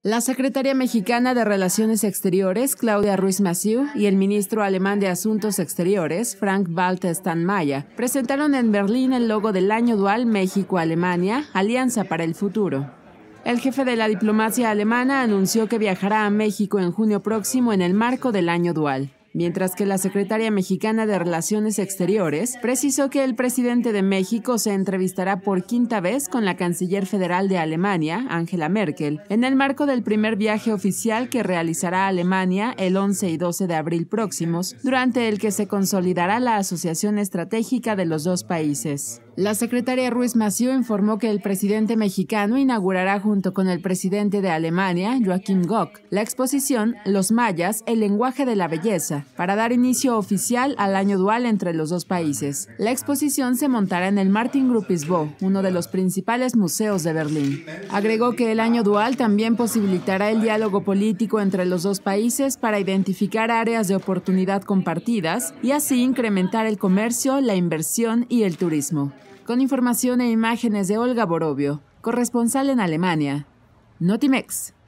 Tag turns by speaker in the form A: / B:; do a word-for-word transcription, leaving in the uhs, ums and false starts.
A: La secretaria mexicana de Relaciones Exteriores, Claudia Ruiz Massieu, y el ministro alemán de Asuntos Exteriores, Frank-Walter Steinmeier, presentaron en Berlín el logo del Año Dual México-Alemania, Alianza para el Futuro. El jefe de la diplomacia alemana anunció que viajará a México en junio próximo en el marco del Año Dual, mientras que la secretaria mexicana de Relaciones Exteriores precisó que el presidente de México se entrevistará por quinta vez con la canciller federal de Alemania, Angela Merkel, en el marco del primer viaje oficial que realizará Alemania el once y doce de abril próximos, durante el que se consolidará la asociación estratégica de los dos países. La secretaria Ruiz Massieu informó que el presidente mexicano inaugurará junto con el presidente de Alemania, Joachim Gauck, la exposición Los Mayas, el lenguaje de la belleza, para dar inicio oficial al Año Dual entre los dos países. La exposición se montará en el Martin Gropius-Bau, uno de los principales museos de Berlín. Agregó que el Año Dual también posibilitará el diálogo político entre los dos países para identificar áreas de oportunidad compartidas y así incrementar el comercio, la inversión y el turismo. Con información e imágenes de Olga Borovio, corresponsal en Alemania, Notimex.